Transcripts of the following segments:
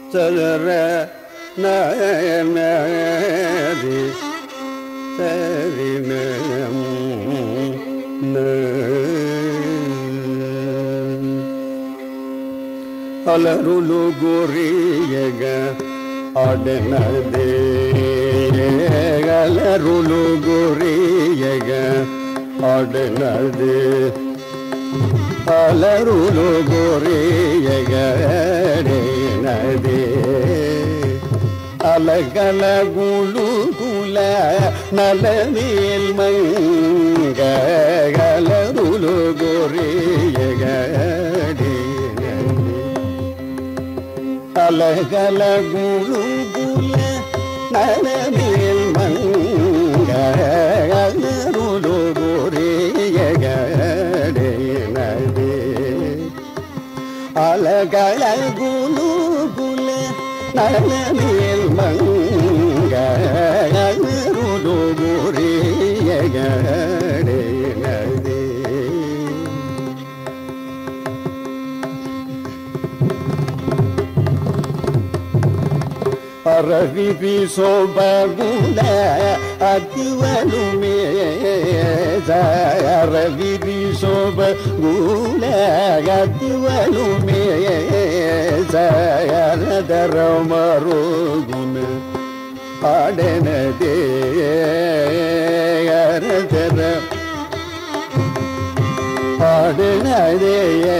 சதர நரி சரி அலருளு கோரியக ஆடனதே அலருளு கோரியக ஆடனதே அலருளு கோரியக நதே அலகல குலு குல நலமேல் மங்க அலருளு கோரியக அலகல குலு குல நலமேல் மங்க அலருளு கோரியக அலகல குலு குல நலமேல் மங்க அலருளு கோரியக அரவிபி சோபகுல அதிவலுமே அரவிபி சோபகுல அதிவலுமே அரதர மருகுன ஆடனதே அரதர ஆடனதே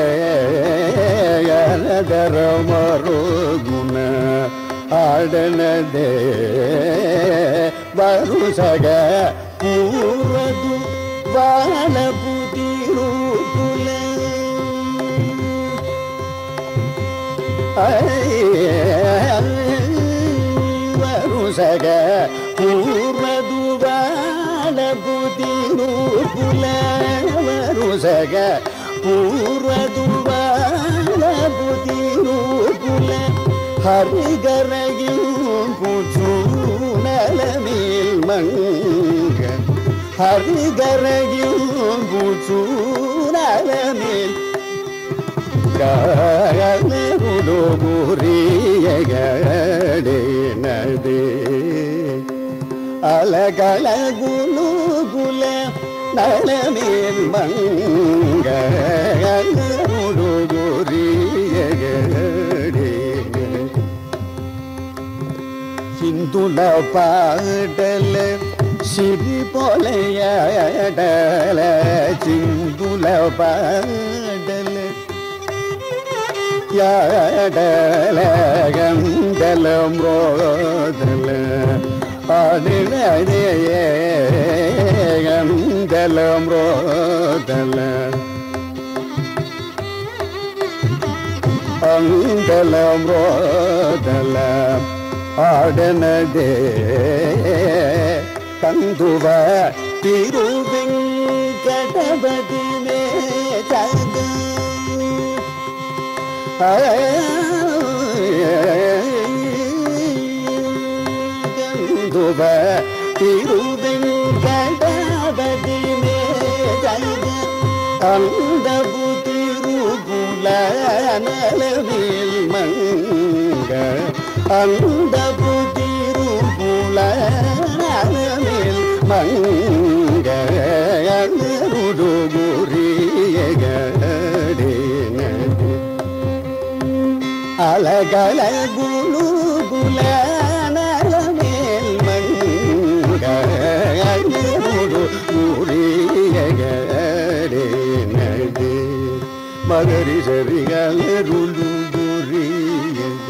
அரதர மருகுன ஆடனதே வருசக பூரது வாழபுதிருகுல வருசக பூரது வாழபுதிருகுல வருசக பூரது வாழபுதிருகுல ஹரிகரையும் பூச்சு நலமேல் மங்க ஹரிகரையும் பூச்சு நலமேல் கலருளு கோரியக நதே அலகல குலு குல நலமேல் மங்க அலருளு கோரியக சிந்துல பாடல சிறி போலையடல சிந்துல பாடல யாடல கந்தலம் ரோதல ஆடலே கந்தலம் ரோதல அந்தலம் ரோதல ஆடனதே கந்துவ திருவெங்கடபதி மேதக கந்துவ திருவெங்கடபதி மேதக அந்த புதிருகுல நலமேல் மங்க அந்த புதிருகுல நலமேல் மங்க அலருளு கோரியக அலகல குலு குல நலமேல் மங்க அலருளு கோரியக மகரி சரி அலருளு கோரியக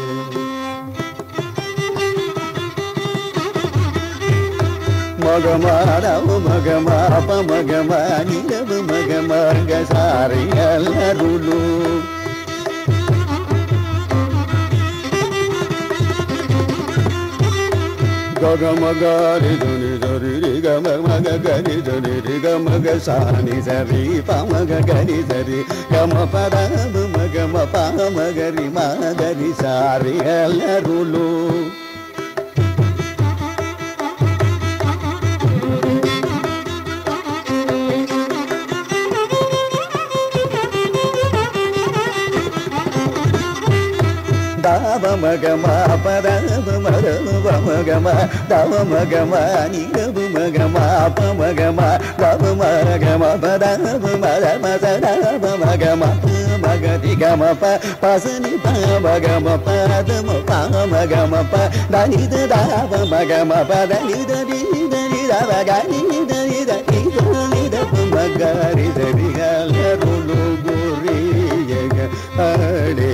மகமாரவு மகமாப மகமானிரவு மகமார்க சாரி அலருளு ககமகரி துனி சரி கமக கரி துனி கமக சானி சரி பமக கரி சரி கம பரபு மகம பமகரி மகரி சாரி அலருளு Davamagama Padavamagama Davamagama Nidavamagama Pamagama Davamagama Padavamagama Magadigama Pasani Pamagama Padama Pamagama Danida Davamagama Padanida Davagani Nida Magari Darigal Ruluguri Ade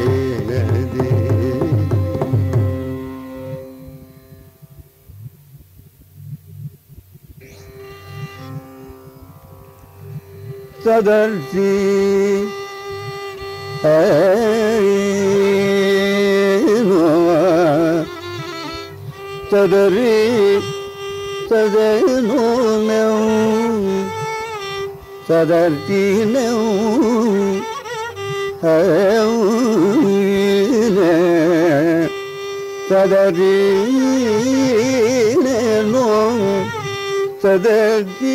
Sadarsi Sadari Sadenu Sadarti Sadari Sadati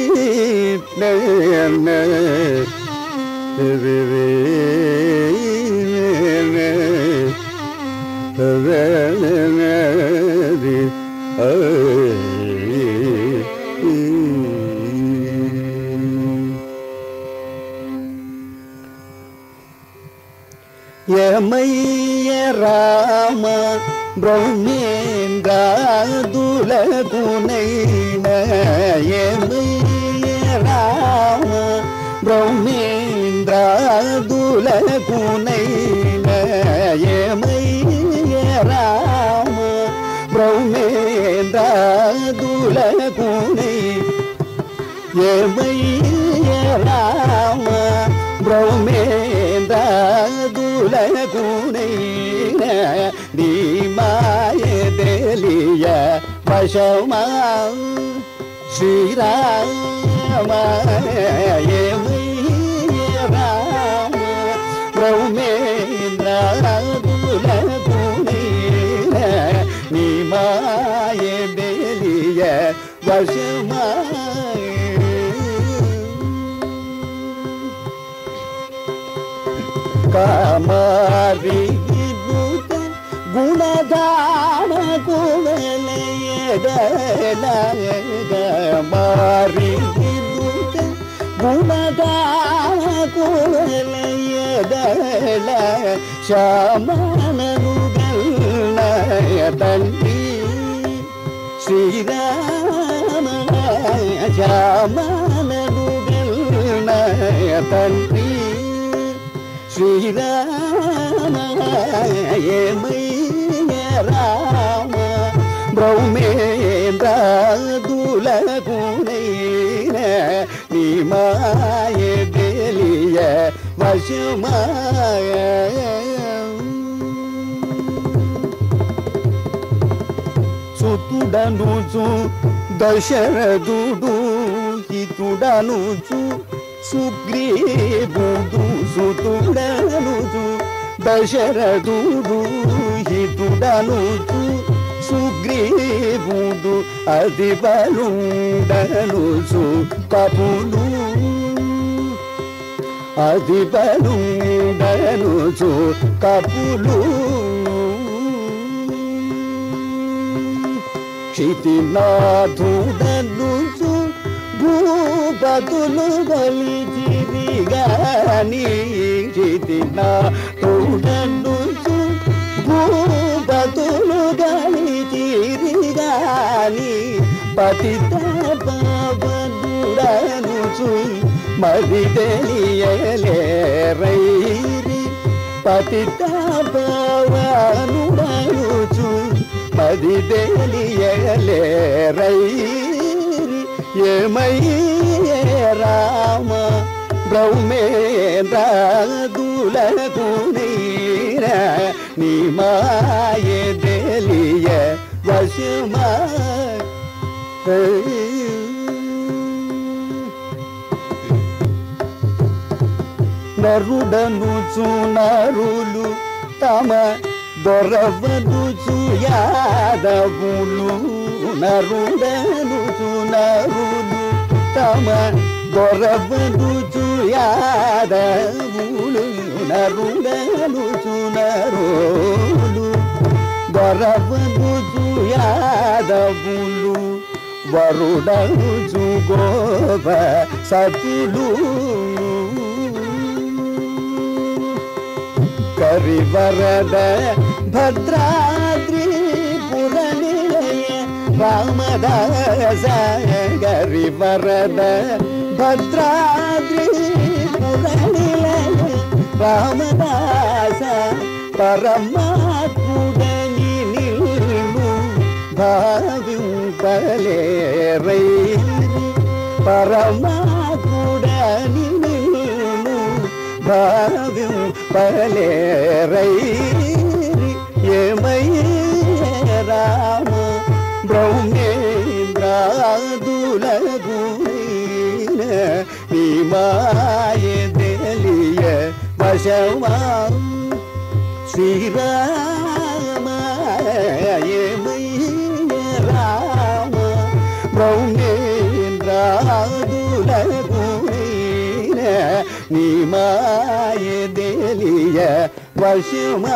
Yamaya Rama Brahmendra Dula Gunaina Yamaya Rama Brahmendra Dula Gunaina Yamaya Rama Brahmendra Dula Gunaina Yamaya Rama Brahmendra Dula Gunaina Dimaya Deliya Vashama Shri Rama Yamaya Rama Brahmendra Dula Gunaina Dimaya Deliya Vashama Kamari Viduta Gunadana Kuvalayedala Kamari Viduta Gunadana Kuvalayedala Shamana Nugalna Tanti Sri Rama Shamana Nugalna Tanti Sri Rama Yamaya Rama Brahmendra Dula Gunaina Nimaya Deliya Vashmaya Sutudanuju Dasharadudu Hitudanuju Sugrivudu Sutudanuju Dasharadudu Hitudanuju Sugrivudu Adibalundanuju Kapulu Adibalundanuju Kapulu Kshitinathudanuju Bhupatulu Balichirigani Kshitinathudanuju Bhupatulu Balichirigani Patita Pavanudanuju Madidaliyale Rairi Patita Pavanudanuju Madidaliyale Rairi Yamaya Rama Brahmendra Dula Gunaina Nimaya Deliya Vashmaya Narudanuju Narulu Tama Doravanu Yadavulu Narudanuju Narulu Tama Doravanu Yadavulu Narudanuju Narulu దొరవదు యాదవులు వరుడను గోప సతులు కరివరద భద్రాద్రి పురనిలయ రామదాస కరివరద భద్రాద్రి పురనిలయ రామదాస పరమాత్ముడని నిన్ను భావింపలేరై పరమాత్ముడని నిన్ను భావింపలేరై ఏమయ్యే రామ బ్రహ్మేంద్రాదులగుణ నీ మాయ తెలియ వశమా శ్రీరామ ఏమయ్య రామ బ్రహ్మేంద్రాదులగుణ నీ మాయ తెలియ వశమా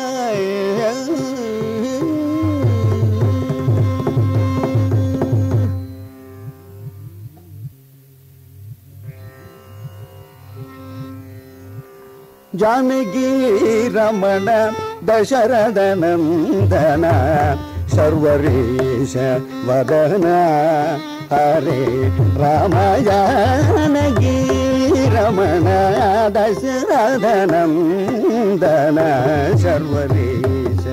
जानकी रमण दशरथ नंदन सर्वरीश वदन हरे राम जानकी रमण दशरथ नंदन सर्वरीश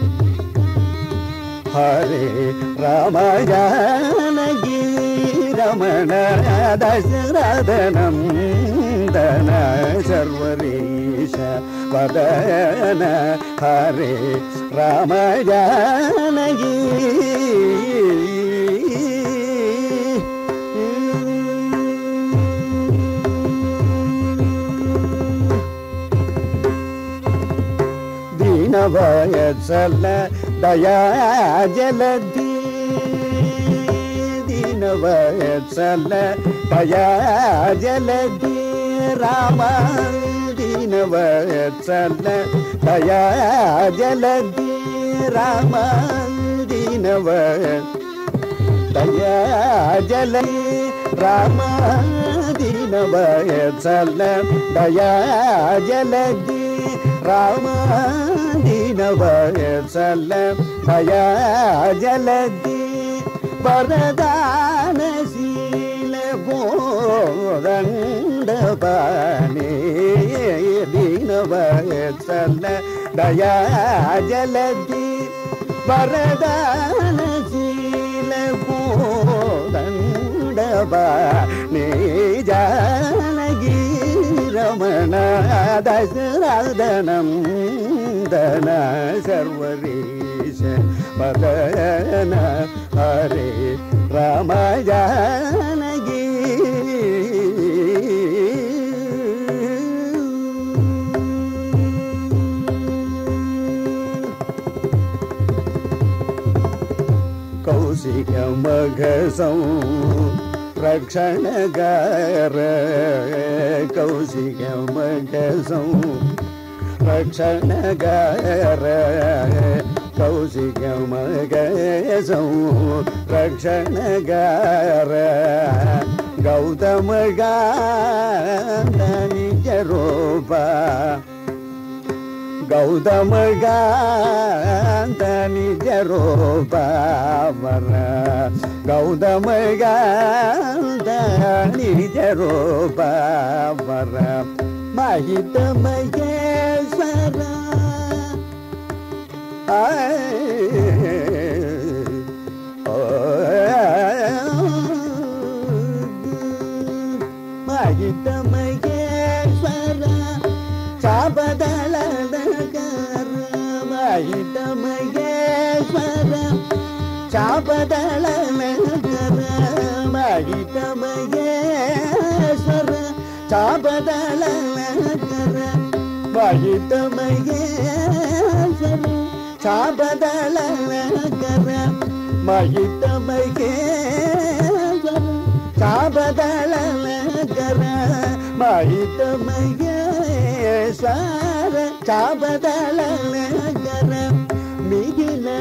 हरे राम जानकी रमण दशरथ नंदन सर्वरीश वदन हरे राम जानकी दीनवत्सल दया जलधि दीनवत्सल दया जलधि राम दीनवत्सल दया जलधि राम दया जलधि राम दीनवत्सल दया जलधि राम दीनवत्सल दया जलधि वरदानशील बोदंडपाणे दीनवत्सल दया जलधि वरदानशील बोदंडपाणे जानकी रमण दशरथ नंदन सर्वरीश वदन हरे राम जानकी कौशिक मघसं रक्षणगार कौशिक मघसं रक्षणगार कौशिक मघसं रक्षणगार गौतम गान्ध निज रूपा गौतम गान्ध निज रूपा वर गौतम गान्ध निज रूपा वर महित महेश्वर महित महेश्वर चापदल महित महेश्वर चापदल महित महेश्वर चापदल महित महेश्वर चापदल महित महेश्वर चापदल महित महेश्वर चापदल मिगिल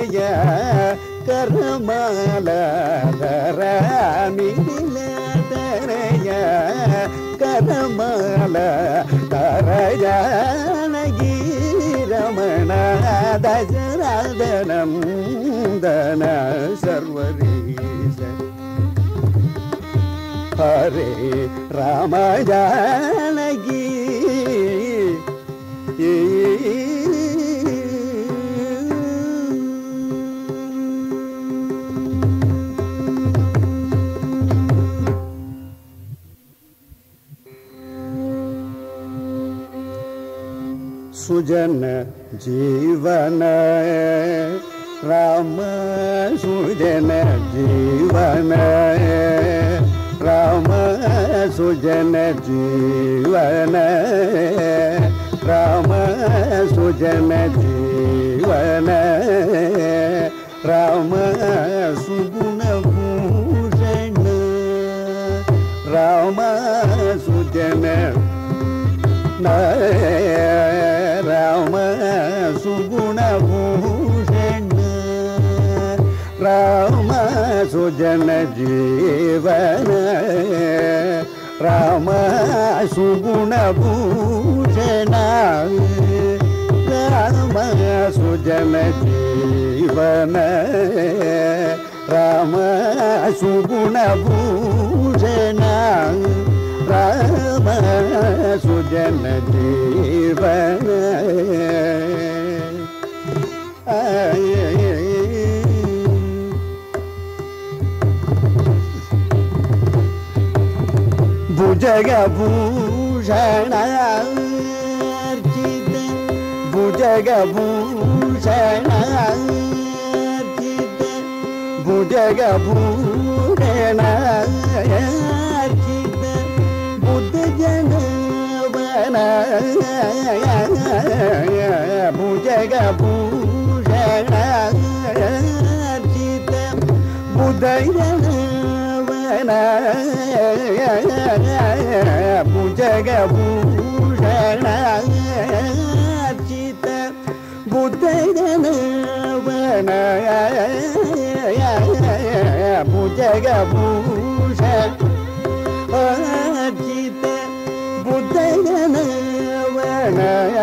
கரமால தர மிதில தரைய கரமால தரஜானகி ரமண தசரதனம் தன சர்வரீச ஹரே ராம ஜானகி सुजन जीवन राम सुजन जीवन राम सुजन जीवन राम सुजन जीवन राम सुगुण भूषण राम सुजन राम सुगुण भूषण राम सुजन जीवन राम सुगुण भूषण राम सुजन जीवन राम सुगुण भूषण राम सुजन जीवन भुजग भूषण अर्चित भुजग भूषण अर्चित भुजग भूषण अर्चित बुद्ध जनवन भुजग भूषण अर्चित बुद्ध जनवन भुजग भूषण अर्चित बुद्ध जनवन भुजग भूषण अर्चित बुद्ध जनवन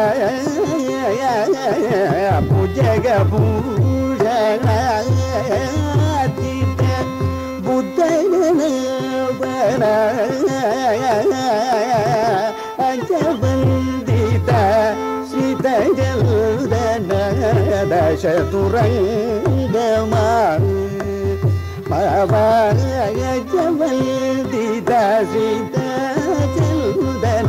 भुजग भूषण अर्चित बुद्ध जनवन अंजवंदित श्रित जलदन दशतुरंगमान अंजवंदित श्रित जलदन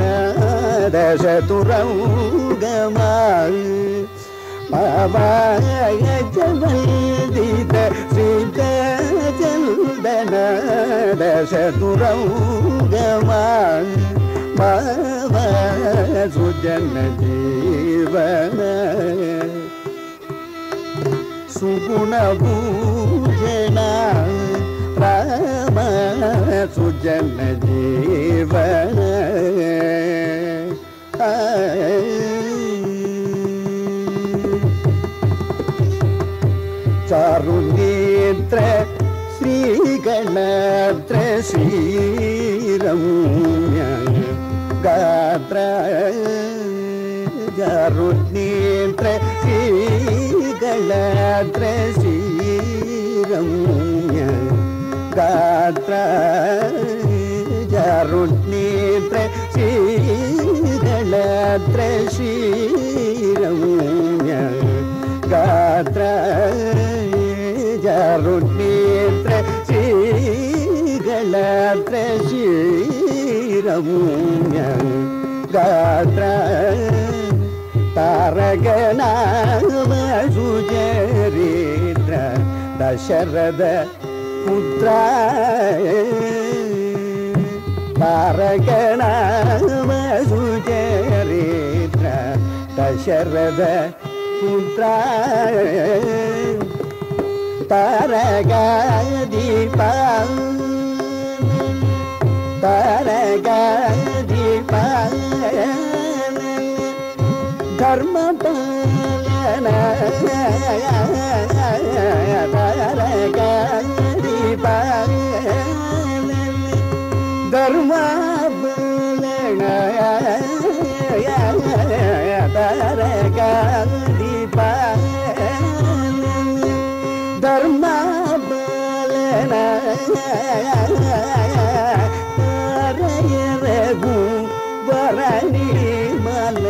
दशतुरंगमान अंजवंदित श्रित जलदन दशतुरंगमान सुजन जीवन सुगुण भूषण राम सुजन जीवन चारुनेत्र श्रीगणत्र श्रीरम्य गात्र चारुनेत्र श्रीगणत्र श्रीरम्य गात्र चारुनेत्र श्रीगणत्र श्रीरम्य गात्र चारुनेत्र श्रीगणत्र श्रीरम्य गात्र तारकनाम सुचरित्र दशरथ पुत्र तारकनाम सुचरित्र दशरथ पुत्र तारकादीपा तारकादीपा தர்ம பாலன தர்ம வரணி மல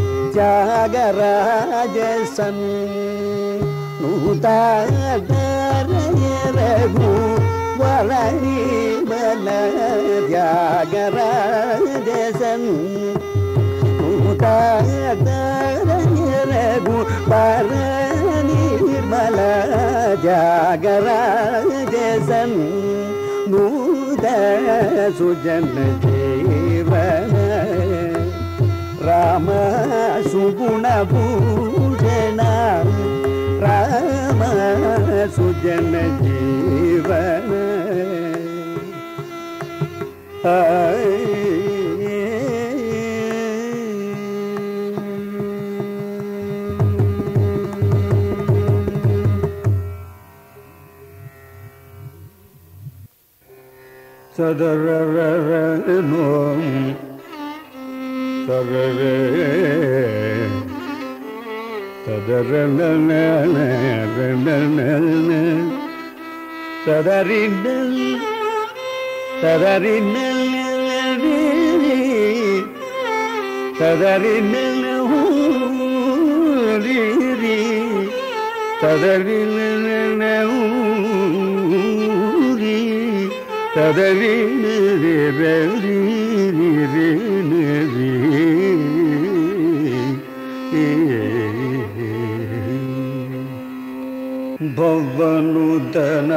ஜாகராஜசன் நூதரகு வரணி மல ஜாகராஜசன் நூதரகு வரணி மல ஜாகராஜசன் நூத சுஜன ஜீவன ராம சுகுண பூஷண ராம சுஜன ஜீவன சதரரனோம் சதரே சதரனன சதரினல் சதரினல் சதரினல் ஹூரி சதரினல் ஹூரி சதரி பவனுதன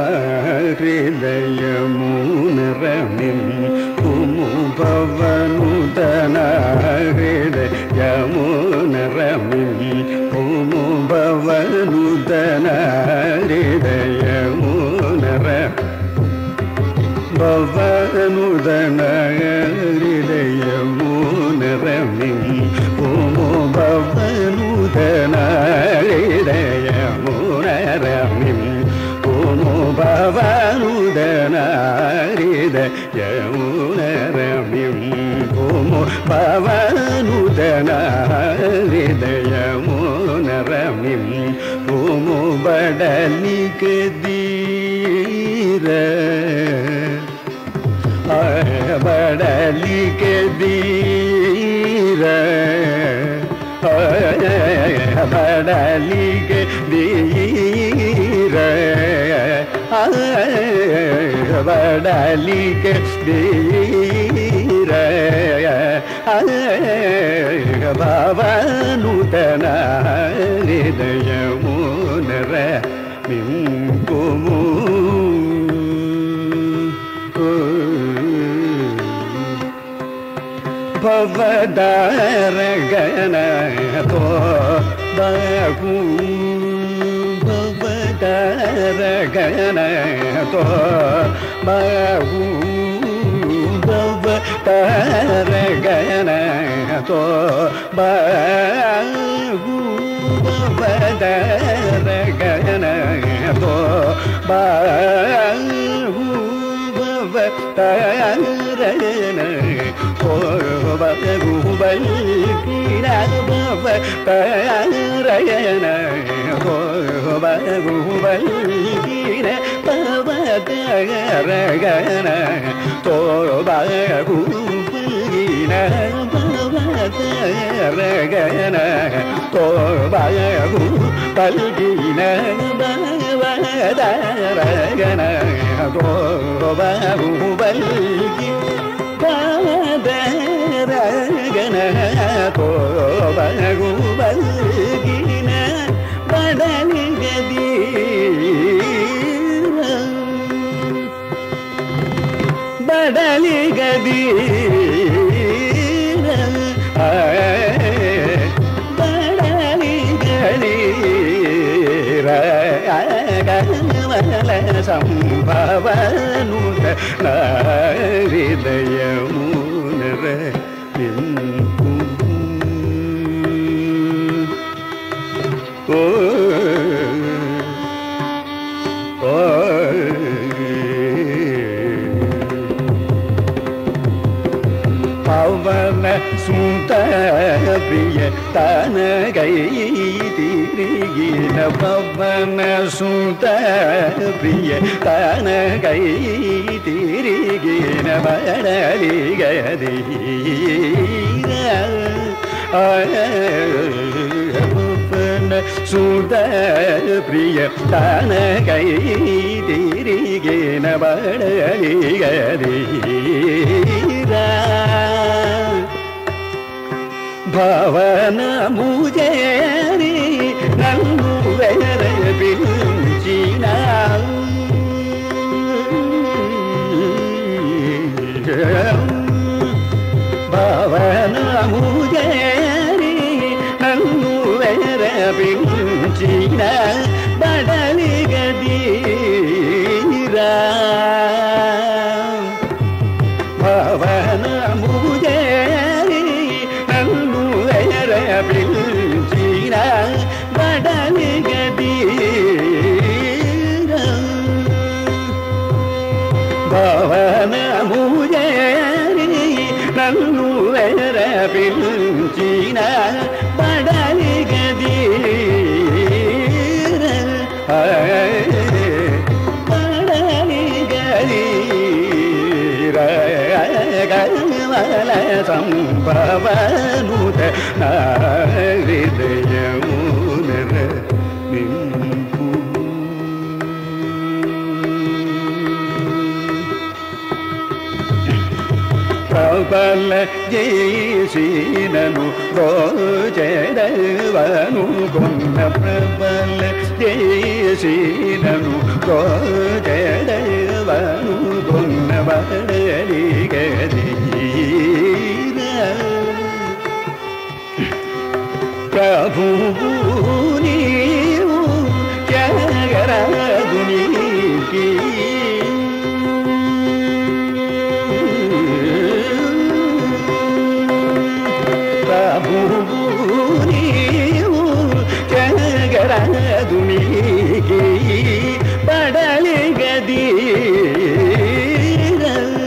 ஹிருதயமுனரமிம் குமு பவனுதன ஹிருதயமுனரமிம் குமு பவனுதன ஹிருதயமுனரமிம் பவனுதன ஹிருதயமுனரமிம் குமு பவனுதன ஹிருதயமுனரமிம் குமு பவனுதன ஹிருதயமுனரமிம் குமு பவனுதன ஹிருதயமுனரமிம் குமு படலிகதீர படலிகதீர படலிகதீர படலிகதீர பவனுதன ஹிருதயமுனரமிம் குமு பவதாரகன தோ பகு பவதாரகன தோ பகு பவதாரகன தோ பகு பவதாரகன தோ பகு பவதாரகன பகுபல் கிரபவ தரயன பகுபல் கிர பவதரகன தோபகுபல்கின பவதரகன தோபகுபல்கின பவதரகன தோபகுபல்கின பவதரகன தோபகுபல்கின படலிகதீர படலிகதீர படலிகதீர கமல சம்பவனுத ஹிருதயமுனரமிம் பவன சுந்த பிரிய தனகை திரிகின பவன சுந்த பிரிய தனகை திரிகின படலிகதீர பவன சுந்த பிரிய தனகை திரிகின படலிகதீர భవన ముజేరి నన్ను వెరపించిన భవన ముజేరి నన్ను వెరపించిన బడలి గదీరా భవన ముజేరి నన్ను వెరపించిన బడలి గదీరా భవన ముజేరి నన్ను వెరపించిన బడలి గదీరా బడలి గదీరా గమల సంభవనుత నా హృదయమున నింపు ప్రబల చేసినను రోజెడవను కొన్న ప్రబల చేసినను రోజెడవను కొన్న బడలి గదీర ప్రభువు నీవు జగరగునికి ప్రభువు నీవు జగరగునికి బడలి గదీర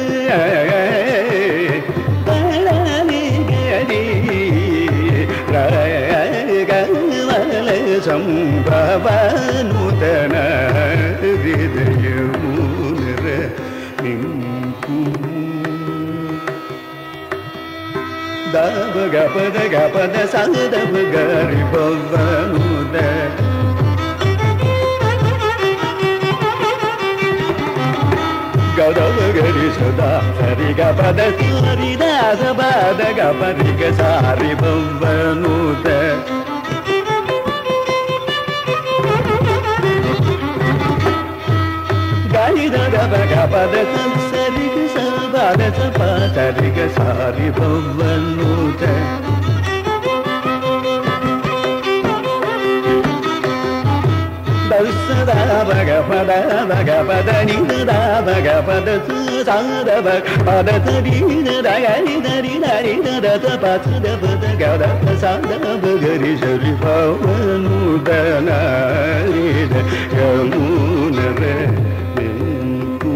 బడలి గదీర గమల సంభవనుతన హృదయమున నింపు దబ గపద గపద సదబ గరి భవనుద గదబ గరి సదా సరి గపద సరి దాస బాద గపరి గ సారి భవనుద గరి దబ గపద సరి గ సబాద సపా సరి గ సారి భవనుద సదా భగపద భగపద నిదా భగపద సాదవ పద తరి దరి దరి దరి దద పద పద గద సాదవ గరి సరి భవనుదన రిద యమున రే నింపు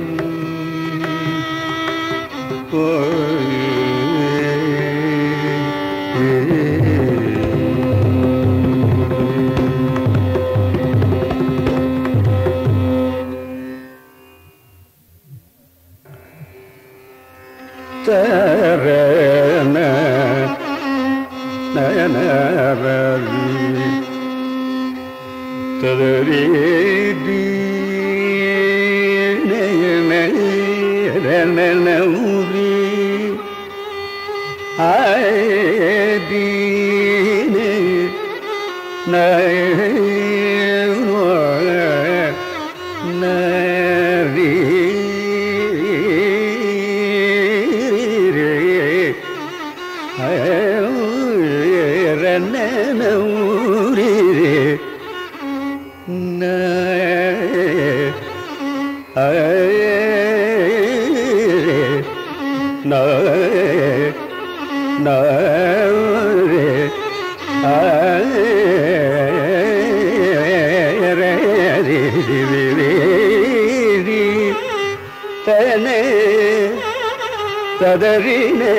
తరన నయన రవి తదరి ది నయన రనౌరి ఆది నయన నరి రనౌరి న ததறினே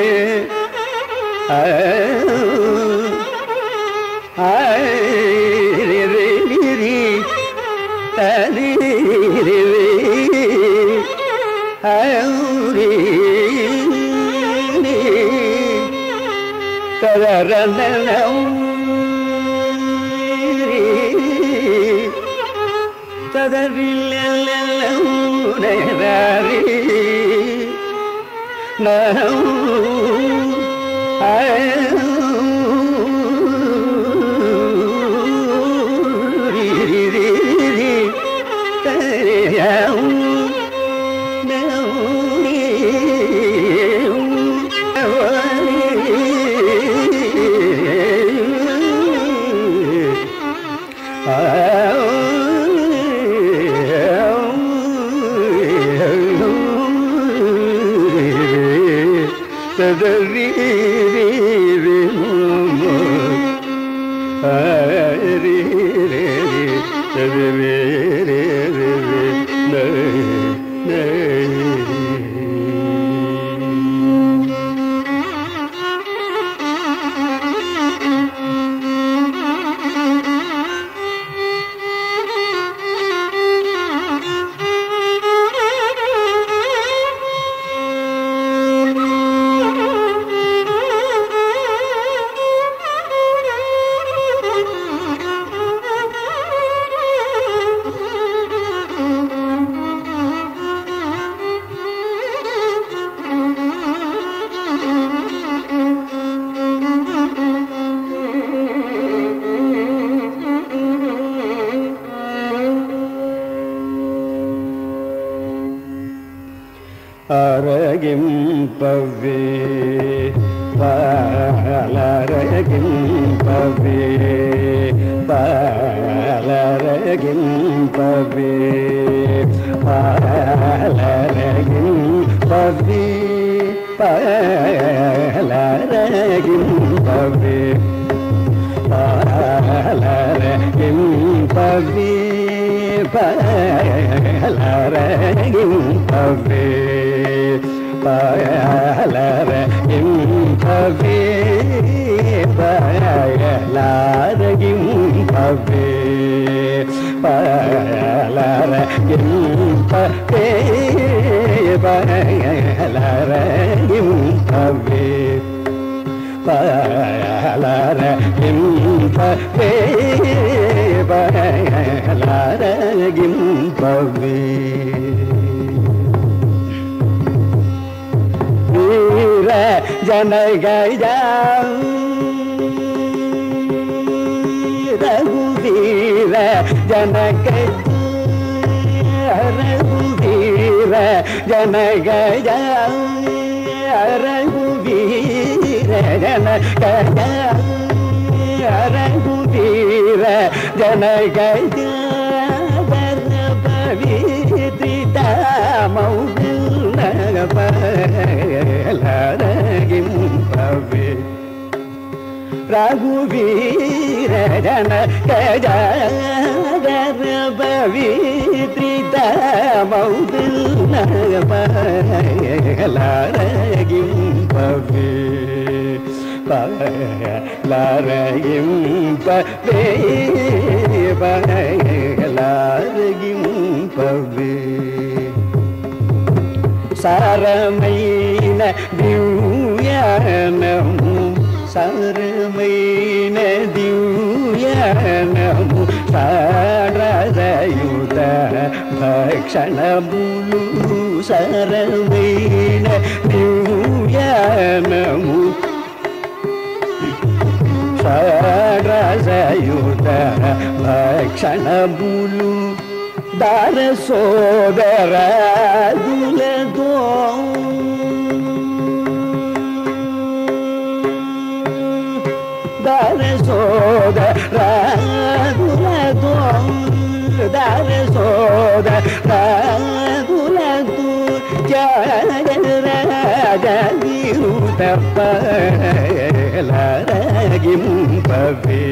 அரகிம்பவே பாலரகிம்பவே பாலரகிம்பவே பாலரகிம்பவே பாலரகிம்பவே பாலரகிம்பவே பாலரகிம்பவே பாலரகிம்பவே பாலரகிம்பவே பாலரகிம்பவே பாலரகிம்பவே பாலரகிம்பவே பாலரகிம்பவே வீர ஜனகயா ரகுவீர ஜனகயா ரகுவீர ஜனகயா ரகுவீர ஜனகயா ரகுவீர ஜனகயா பவித்ரிதா மௌன பாலரகிம்பவே ரகுவீர ஜனகயா பவித்ரிதா மௌன பாலரகிம்பவே பாலரகிம்பவே பாலரகிம்பவே சாரமைன திவ்யானமு சாரமைன திவ்யானமு சாரதயுத భక్షణములు సరమైన దివ్యానము సరసయుత భక్షణములు దార సోదరాదులతో దార సోదరాదులతో దార సోదరాదులతో జగరగిరుతపలరగింపవే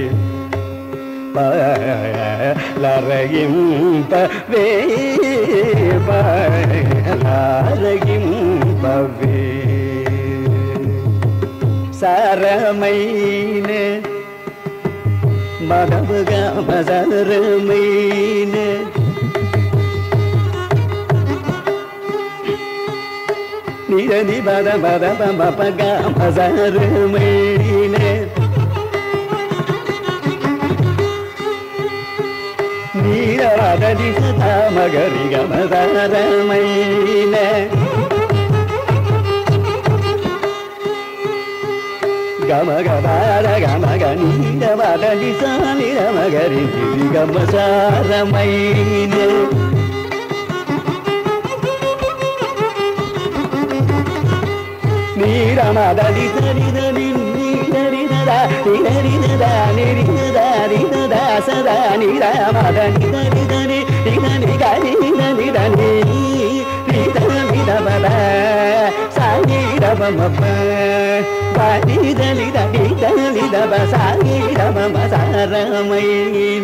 పలరగింపవే పలరగింపవే సారమైన మదవగమ సారమైన నిరని పద పద పగమ సారమైన నీరవదది సదా మగరి గమ సారమైన గమ గమ గమ గనీర వదలి సానిర మగరి గమ సారమైన నీర మదలి సరిదని నీరరిదదా నిరరిదదా నిరిదదా సదా నిర మదని దరిదని నిదని గని నిదని నిదమిదబద సానిరవమప దలిదలిదలిదబ సానిరవమ సారమైన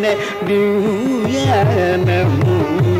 దివ్యానము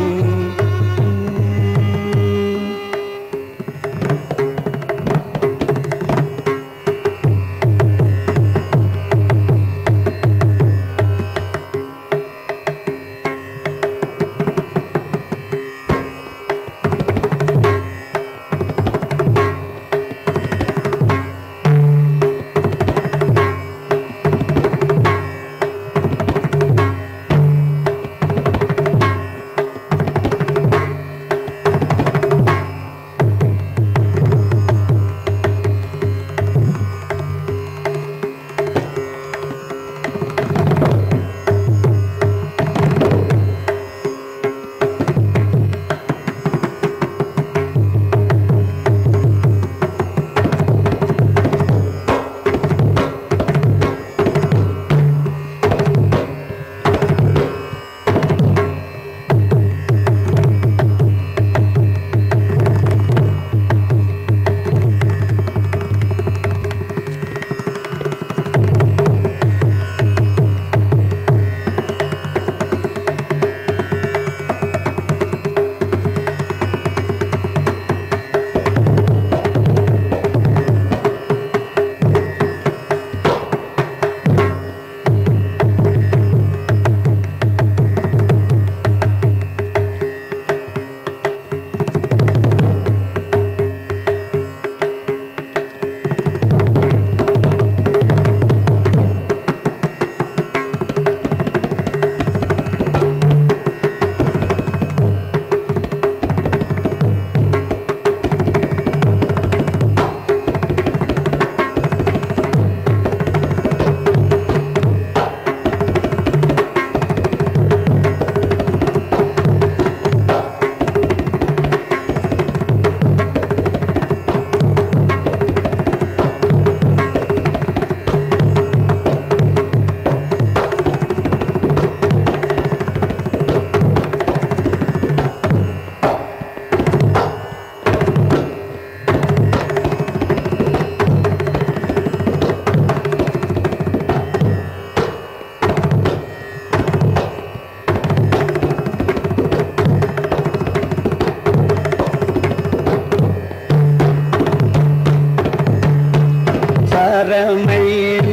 సారమైన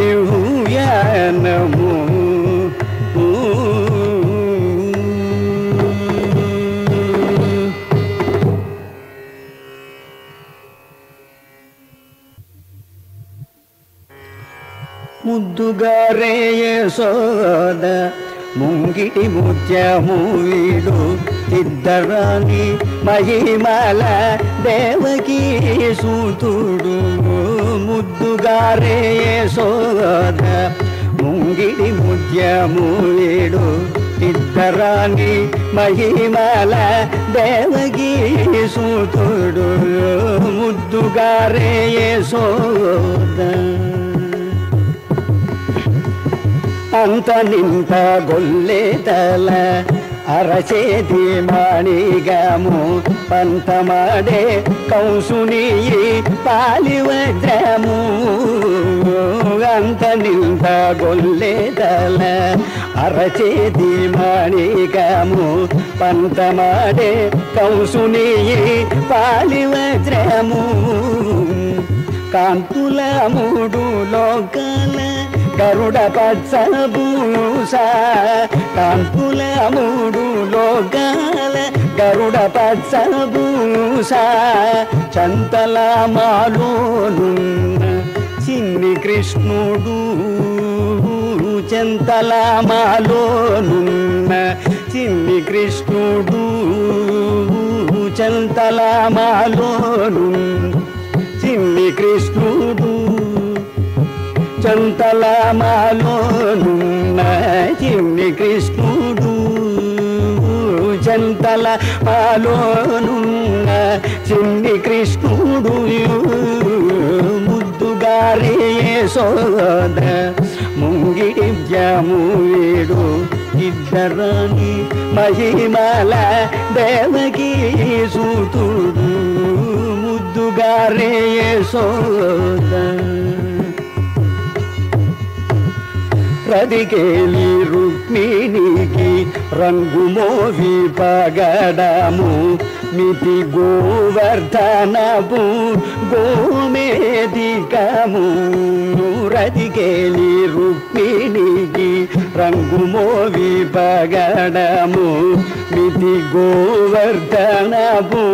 దివ్యానము ముద్దుగారే యశోద ముంగిటి ముత్యము వీడు ఇద్దరాని మహిమల దేవకీ సూతుడు ముద్దుగారే యశోద ముంగిటి ముత్యము వీడు ఇద్దరాని మహిమల దేవకీ సూతుడు ముద్దుగారే యశోద అంత నింత గొల్లెతల అరచేతి మాణిగము పంతమాడే కంసుని పాలివజ్రము అంత నింత గొల్లెతల అరచేతి మాణిగము పంతమాడే కంసుని పాలివజ్రము కాంతుల మూడు లోకాల గరుడ పచ్చబూస కాంతుల మూడు లోకాల గరుడ పచ్చబూస చంతల మాలోనున్న చిన్ని కృష్ణుడు చంతల మాలోనున్న చిన్ని కృష్ణుడు చంతల మాలోనున్న చిన్ని కృష్ణుడు చంతల మాలోనున్న చిన్ని కృష్ణుడు చంతల మాలోనున్న చిన్ని కృష్ణుడు ముద్దుగారే యశోద ముంగిటి జాముడు ఇద్దరాని మహిమల దేవకీ సూతుడు ముద్దుగారే యశోద రదికేలి రుక్మిణికి రంగు మోవి పగడము మితి గోవర్ధనము గోమేదికము రదికేలి రుక్మిణికి రంగు మోవి పగడము మితి గోవర్ధనము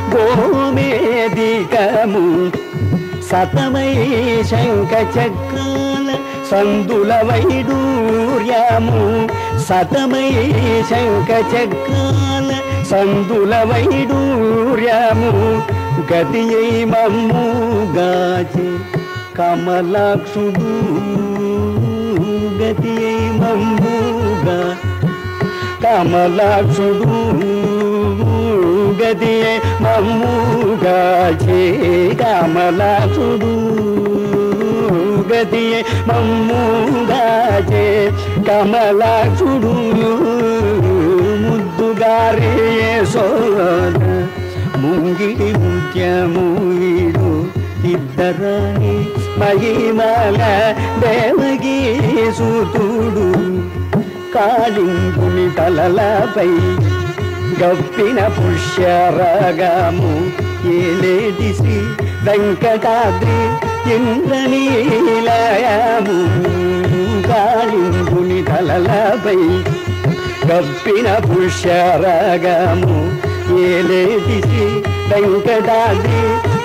గోమేదికము సతమై శంఖ చక్రాల సందుల వైడూర్యము సతమై శంఖ చక్రాల సందుల వైడూర్యము గతియై మమ్ముగాచి కమలాక్షుడు గతియై మమ్ముగా కమలాక్షుడు గతియై మమ్ముగాచి కమలాక్షుడు గతియే మమ్ముగాచే కమలాక్షుడు ముద్దుగారే యశోద ముంగిటి ముత్యము వీడు ఇద్దరాని మహిమల దేవకీ సూతుడు కాళింగుని తలలపై గప్పిన పుష్యరాగము ఏలేటి శ్రీ వెంకటాద్రి ఇంద్రనీలయము కాళింగుని తలలపై గప్పిన పుష్యరాగము ఏలేటి శ్రీ వెంకటాద్రి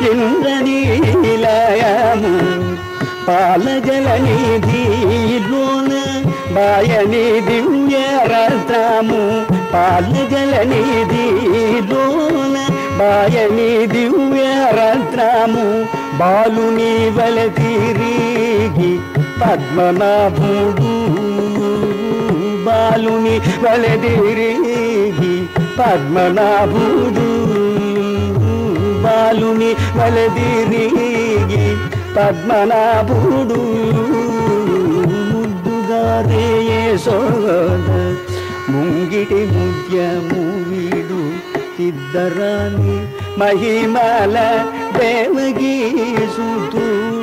ఇంద్రనీలయము పాలజల నిధిలోన బాయని దివ్యరత్నము పాలజల నిధిలోన బాయని దివ్యరత్నము బాలుని వల తిరిగి పద్మనాభుడు బాలుని వల తిరిగి పద్మనాభుడు బాలుని వల తిరిగి పద్మనాభుడు ముద్దుగారే యశోద ముంగిటి ముత్యము వీడు ఇద్దరాని మహిమల దేవకీ సూతుడు